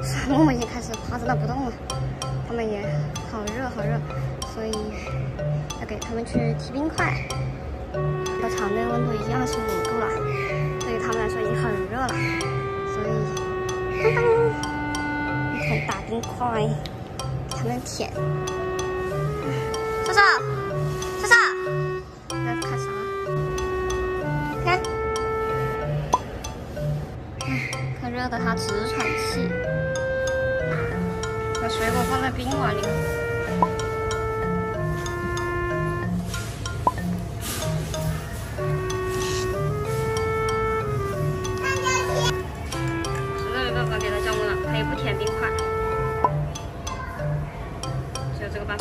默默已经开始趴在那不动了，他们也好热好热，所以要给他们去提冰块。到场内温度已经25度了，对于他们来说已经很热了，所以当当一桶大冰块才能舔。莎莎，莎莎，在看啥？看，可热的他直喘气。把水果放在冰碗里。实在没办法给他降温了，他也不舔冰块，只有这个办法。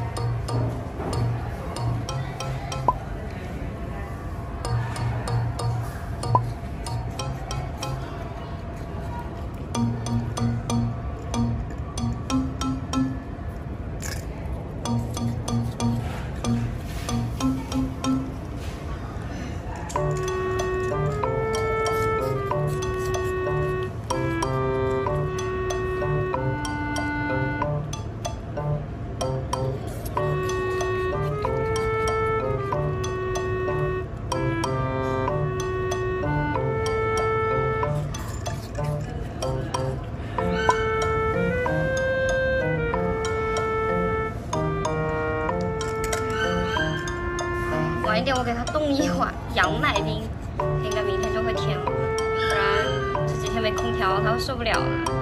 晚一点我给他冻一碗羊奶冰，应该明天就会甜了，不然这几天没空调他会受不了的。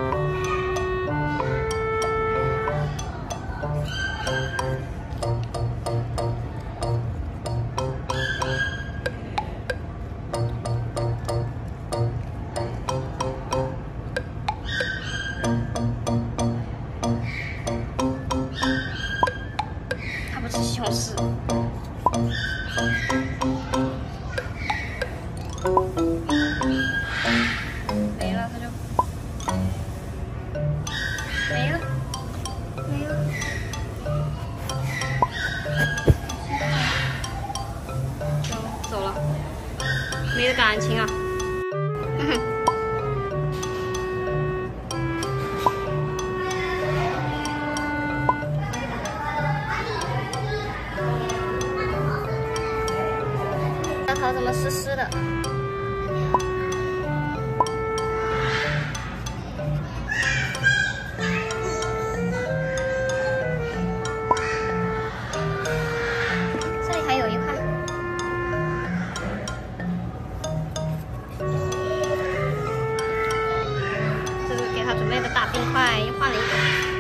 他不吃西红柿。没了，他就没了，没了，就走了，没得感情啊！那头怎么湿湿的？这里还有一块。这是给他准备的大冰块，又换了一个。